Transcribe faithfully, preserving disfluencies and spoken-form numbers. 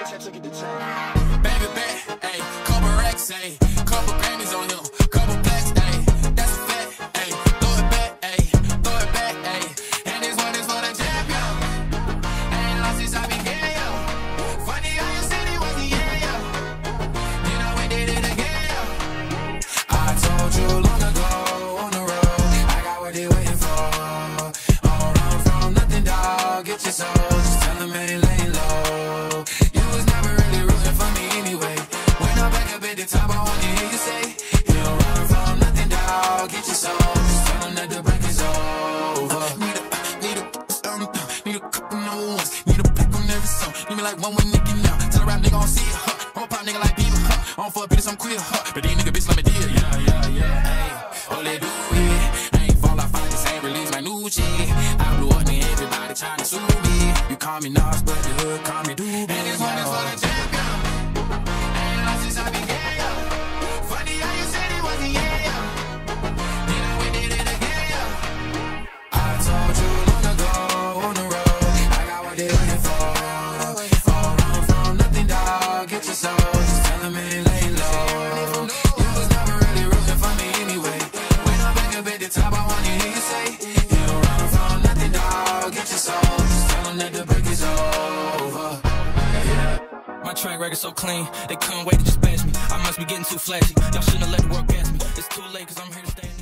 Baby bet, ayy, couple racks, ayy, couple panties on him, couple blacks, ayy, that's a fact, ayy, throw it back, ayy, throw it back, ayy, and this one is for the champion, ain't lost since I began, yo, funny how you said it was the yeah, yo, you know we did it again, yo, I told you long ago, on the road, I got what they waiting for, don't run from nothing, dog, get your soul, just tell them ain't lay low. Top, I wanna hear you say, you don't run from nothing, dog. Get your soul, just tell them that the break is over. Need a, need a, um, need a couple new ones. Need a pack on every song. Need me like one with Nicky now. Tell a rap nigga on see it, huh? I'm a pop nigga like Bieber, huh? I'm for a bitch, I'm queer, huh? But these nigga bitch let me deal, yeah, yeah, yeah. Hey, oh, they do it. I ain't fall off, I just ain't release my new shit. I blew up and everybody trying to sue me. You call me Nas, but the hood call me Doobie. And this one is for the champion. Ain't lost since I began. Top, I wanna hear you say, you don't run from nothing, dog. Get your soul, just tell them that the break is over. Yeah. My track record so clean, they couldn't wait to just bash me. I must be getting too flashy. Y'all shouldn't have let the world gas me. It's too late, cause I'm here to stay.